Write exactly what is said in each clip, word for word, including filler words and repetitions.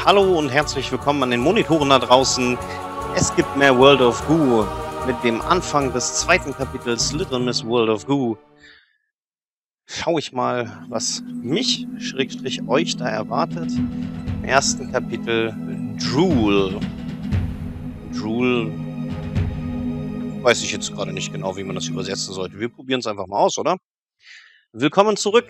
Hallo und herzlich willkommen an den Monitoren da draußen. Es gibt mehr World of Goo mit dem Anfang des zweiten Kapitels Little Miss World of Goo. Schau ich mal, was mich, Schrägstrich euch, da erwartet. Im ersten Kapitel Drool. Drool. Weiß ich jetzt gerade nicht genau, wie man das übersetzen sollte. Wir probieren es einfach mal aus, oder? Willkommen zurück.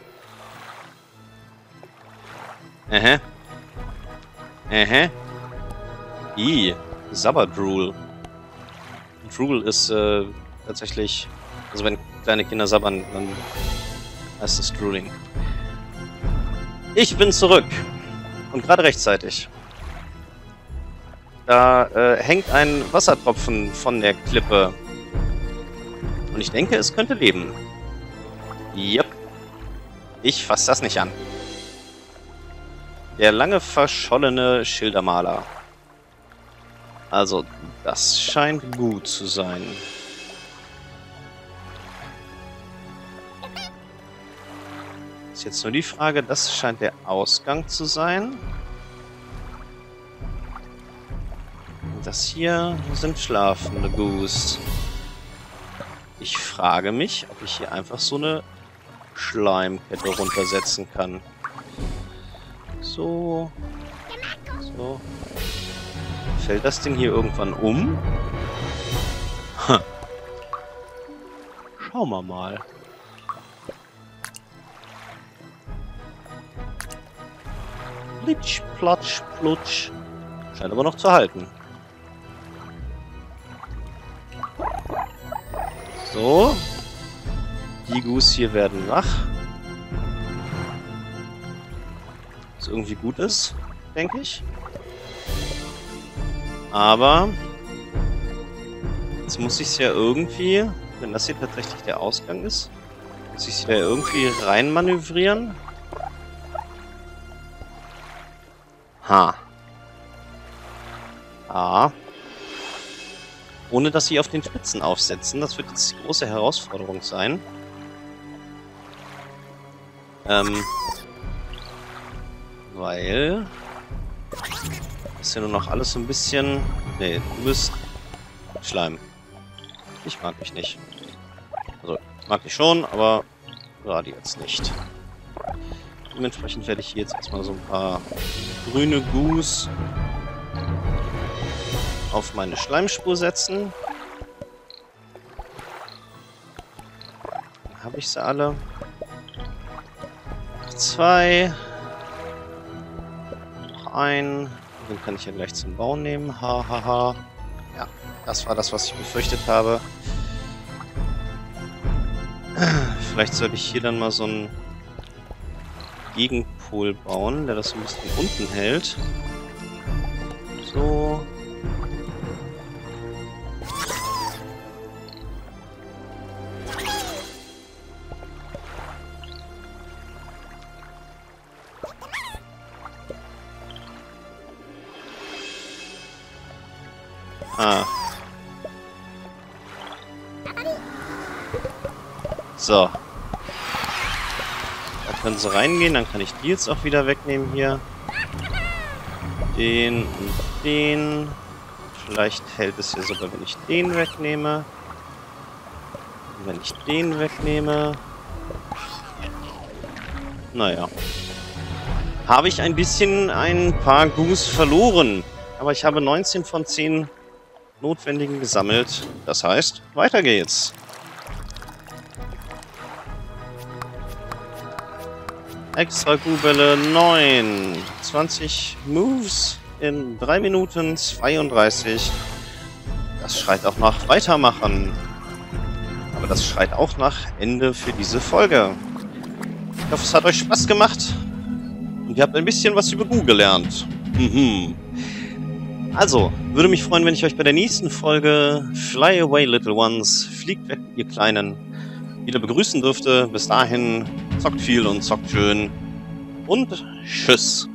Ähä. Ähä. I. Sabberdrool. Drool ist äh, tatsächlich... Also wenn kleine Kinder sabbern, dann heißt es Drooling. Ich bin zurück. Und gerade rechtzeitig. Da äh, hängt ein Wassertropfen von der Klippe. Und ich denke, es könnte leben. Yep. Ich fasse das nicht an. Der lange verschollene Schildermaler. Also, das scheint gut zu sein. Ist jetzt nur die Frage, das scheint der Ausgang zu sein. Und das hier sind schlafende Goose. Ich frage mich, ob ich hier einfach so eine Schleimkette runtersetzen kann. So. So. Fällt das Ding hier irgendwann um? Ha. Schauen wir mal. Plitsch, platsch, plutsch. Scheint aber noch zu halten. So. Die Goose hier werden wach. Was irgendwie gut ist, denke ich. Aber jetzt muss ich es ja irgendwie, wenn das hier tatsächlich der Ausgang ist, muss ich es ja irgendwie rein manövrieren. Ha. Ah. Ohne dass sie auf den Spitzen aufsetzen. Das wird jetzt die große Herausforderung sein. Ähm. Weil... ist ja nur noch alles so ein bisschen... Nee, du bist... Schleim. Ich mag dich nicht. Also, ich mag dich schon, aber gerade jetzt nicht. Dementsprechend werde ich hier jetzt erstmal so ein paar grüne Goose auf meine Schleimspur setzen. Dann habe ich sie alle. Zwei. Noch ein. Den kann ich ja gleich zum Bauen nehmen. Hahaha. Ha, ha. Ja, das war das, was ich befürchtet habe. Vielleicht sollte ich hier dann mal so einen Gegenpol bauen, der das so ein bisschen unten hält. So. Ah. So. Da können sie reingehen, dann kann ich die jetzt auch wieder wegnehmen hier. Den und den. Vielleicht hält es hier sogar, wenn ich den wegnehme. Und wenn ich den wegnehme. Naja. Habe ich ein bisschen ein paar Goose verloren. Aber ich habe neunzehn von zehn notwendigen gesammelt. Das heißt, weiter geht's. Extra Kuhbälle neun. zwanzig Moves in drei Minuten zweiunddreißig. Das schreit auch nach Weitermachen. Aber das schreit auch nach Ende für diese Folge. Ich hoffe, es hat euch Spaß gemacht. Und ihr habt ein bisschen was über Goo gelernt. Mhm. Also, würde mich freuen, wenn ich euch bei der nächsten Folge Fly Away Little Ones, fliegt weg, ihr Kleinen, wieder begrüßen dürfte. Bis dahin, zockt viel und zockt schön. Und tschüss.